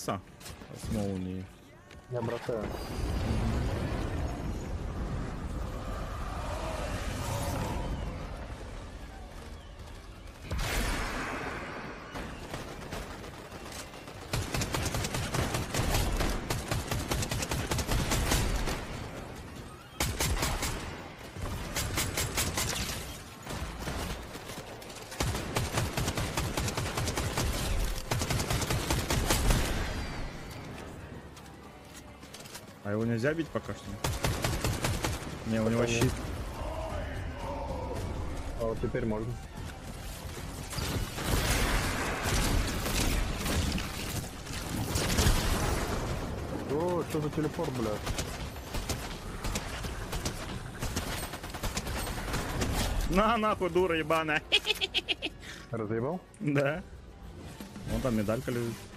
Макса с молнией. Я бросаю. А его нельзя бить пока что? Не, у него Пока нет. щит. А вот теперь можно. О, что за телепорт, блядь? На, нахуй, дура ебаная. Разъебал? Да. Вон там медалька лежит.